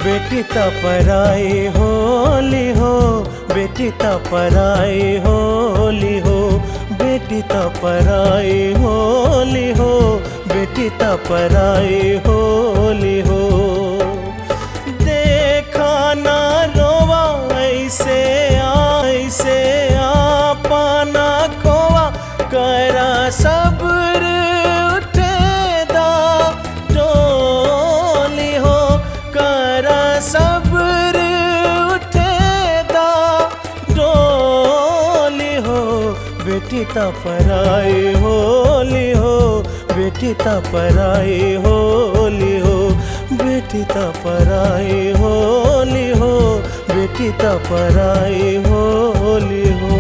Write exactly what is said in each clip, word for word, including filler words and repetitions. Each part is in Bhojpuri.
बेटी तपराई होली हो, बेटी तपराई होली हो, बेटी तपराई होली हो, बेटी तपराई होली हो। देखा ना रोवा ऐसे ऐसे आपा ना खोवा, करा सब्र उठेदा डोली हो, करा सब्र उठेदा डोली हो। बेटी तपराई होली हो, बेटी तपराई होली हो, बेटी तपराई होली हो, बेटी तपराई होली हो।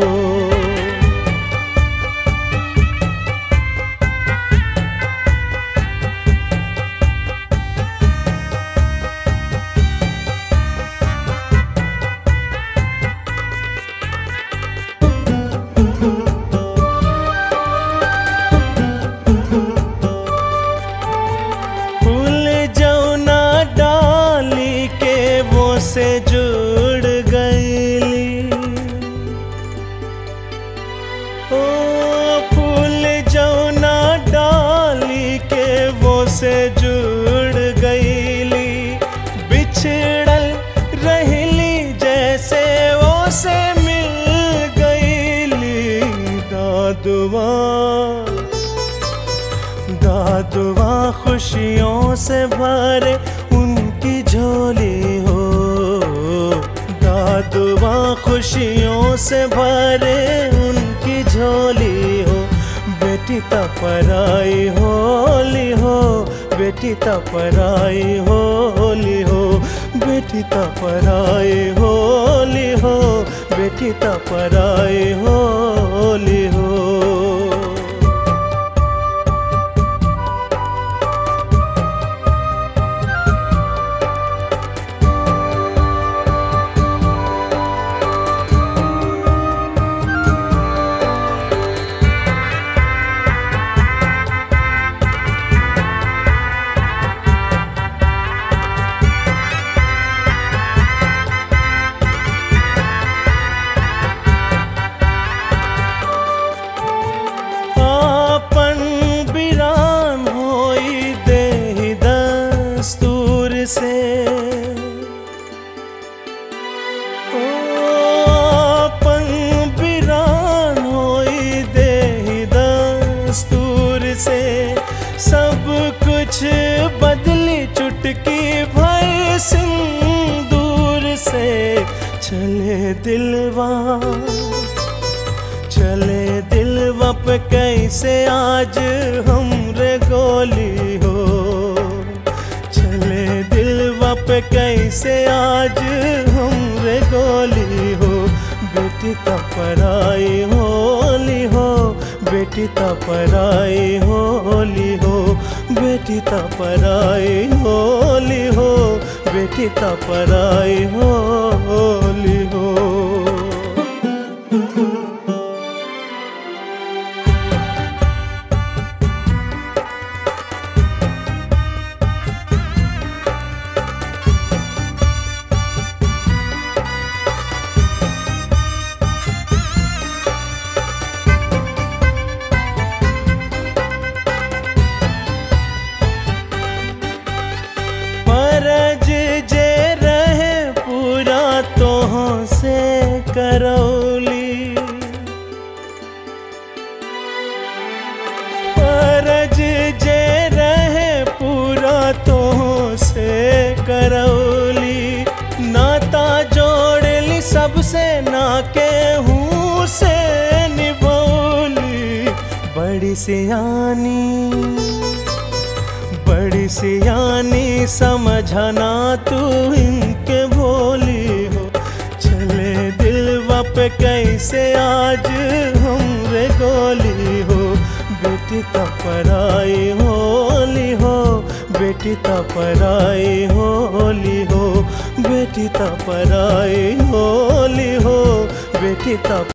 से जुड़ गईली ओ फूल जौना डाली के वो से जुड़ गईली, बिछड़ल रहली जैसे वो से मिल गईली। दादुआ दादुआ खुशियों से भरे उनकी झोली हो, दादुआ खुशियों से भरे उनकी झोली हो। बेटी तपराई होली हो, बेटी तपराई होली हो, बेटी तपराई होली हो, बेटी तपराई होली हो। से ओ अपन बिरान होई देहि दस्तूर से, सब कुछ बदली चुटकी भय सिंदूर से। चले दिलवा चले दिलवा पे कैसे आज हमरे गोली हो, चले दिलवा पे कैसे आज हमरे गोली हो। बेटी तपराई होली हो, बेटी तपराई होली हो, बेटी तपराई होली हो, बेटी तपराई होली हो। फर्ज जे रहे पूरा तोहों से करौली, फर्ज जे रहे पूरा तोहों से करौली। नाता जोड़ली सबसे ना केहू से निभौली। बड़ी सियानी बड़ी सियानी समझना तू इनके भोली हो। चले दिलवा पे कैसे आज हमरे गोली हो। बेटी तपराई होली हो, बेटी तपराई होली हो, बेटी तपराई होली हो, बेटी तप